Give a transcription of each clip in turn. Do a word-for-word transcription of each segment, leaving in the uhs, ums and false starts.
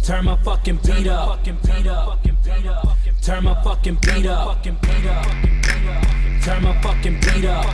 Turn my fucking beat up. Turn my fucking beat up. Turn my fucking beat up.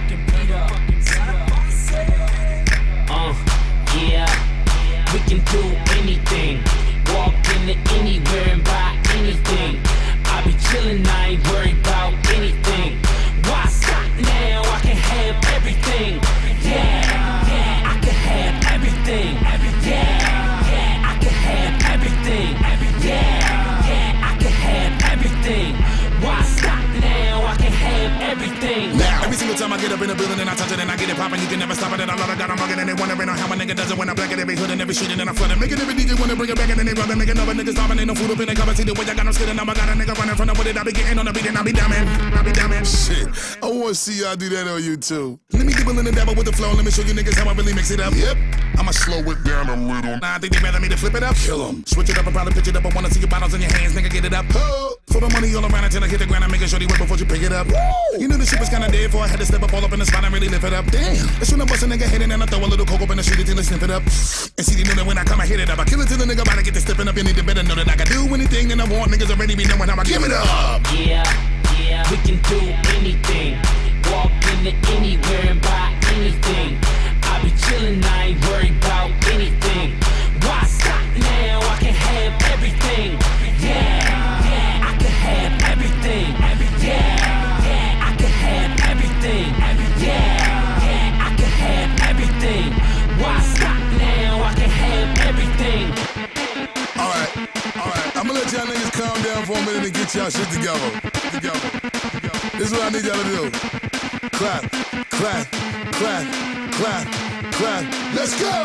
Uh, yeah, we can do anything. Walk into anywhere and buy anything. I be chillin', I ain't worried about anything. Why stop now? I can have everything. Yeah, yeah, I can have everything. Yeah, yeah, I can have everything. Yeah, yeah, I can have everything. Why stop now? I can have everything. Now, every single time I get up in the building and I touch it and I get it poppin', you can never stop it. And I love it, got them buggin' and they wondering on how my nigga does it when I black it every hood and every shit and I flood it. Making every D J wanna bring it back and then they rub it, making other niggas stoppin'. Ain't no food up in the cover. See the way I got them sitting. Now I got a nigga running from the with it. I be getting on the beat and I be diamond. I be diamond. Shit, I wanna see y'all do that on YouTube. Let me dibble in the dabble with the flow. Let me show you niggas how I really mix it up. Yep, I'ma slow it down a little. Nah, I think they rather me to flip it up. Kill 'em. Switch it up and probably pitch it up. I wanna see your bottles in your hands, nigga, get it up. Oh. Throw the money all around until I hit the ground. I'm making sure they work before you pick it up. Woo. You knew the shit was kinda dead before I had to step up all up in the spot and really lift it up. Damn. That's when I bust a nigga head and then I throw a little coke up in the street until I sniff it up. And see, they know that when I come, I hit it up. I kill it till the nigga about to get to stepping up. You need to better know that I can do anything that I want. Niggas already be knowing how I give it up. Yeah, yeah, we can do anything. Walk into anywhere and buy anything. I be chillin', I ain't worried about anything. Why stop now? I can have everything. Yeah, yeah, I can have everything. Yeah, yeah, I can have everything. Yeah, yeah, I can have everything. Why stop now? I can have everything. Alright, alright, I'ma let y'all niggas calm down for a minute and get y'all shit together. Together. Together. This is what I need y'all to do. Clap, clap, clap, clap, clap. Let's go!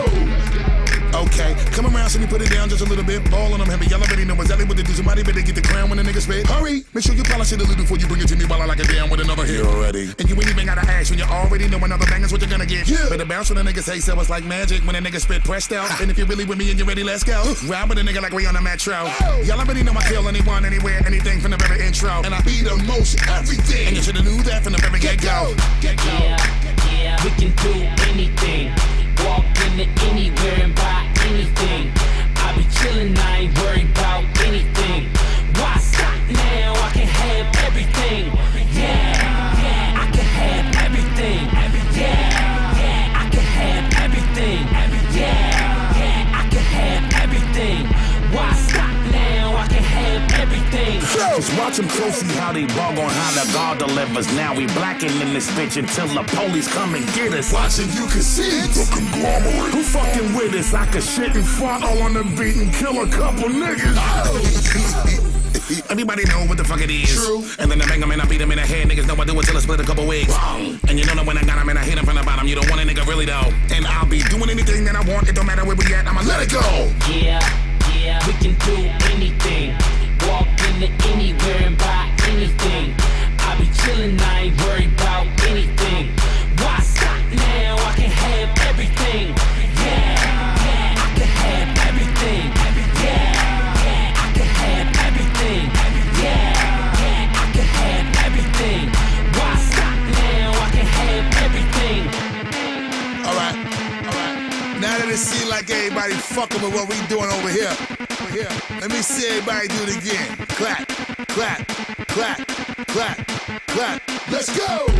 Okay, come around, so me put it down just a little bit. Ball on them heavy, y'all already know exactly what to do. Somebody better get the crown when the nigga spit. Hurry, make sure you polish it a little before you bring it to me while I lock it down with another hit already. And you ain't even gotta ask when you already know another bang is what you're gonna get. Yeah. Better bounce when the nigga say so, it's like magic when a nigga spit pressed out. And if you're really with me and you're ready, let's go. Ride with a nigga like we on the metro. Y'all already know I kill anyone, anywhere, anything from the very intro. And I be the most everything. And you should've knew that from the very get-go. Get-go. Yeah, yeah, we can do anything. Walk into anywhere and buy anything. I be chillin', I ain't worried about anything. Why stop now? I can have everything. Yeah, yeah, I can have everything. Yeah, yeah, I can have everything. Yeah, yeah, I can have everything. Why stop now? I can have everything. Just watch them closely how they bug on how the God delivers. Now we blacking in this bitch until the police come and get us. Watching you can see it. The conglomerate. Who fucking with us? I could shit and fart all on the beat and kill a couple niggas. Everybody know what the fuck it is. True. And then I bang them and I beat them in the head. Niggas know I do it till I split a couple wigs. Wrong. And you know that when I got them and I hit them from the bottom, you don't want a nigga really though. And I'll be doing anything that I want. It don't matter where we at. I'ma let it go. Yeah, yeah, we can do anything. Walk into anywhere and buy anything. I be chillin', I ain't worried about anything. Why stop now? I can have everything. Yeah, yeah, I can have everything. Yeah, yeah, I can have everything. Yeah, yeah, I can have everything. Why stop now? I can have everything. Alright, alright. Now that it seems like everybody fucking with what we doing over here. Over here. Let me see everybody do it again. Clap, clap, clap, clap, clap. Let's go!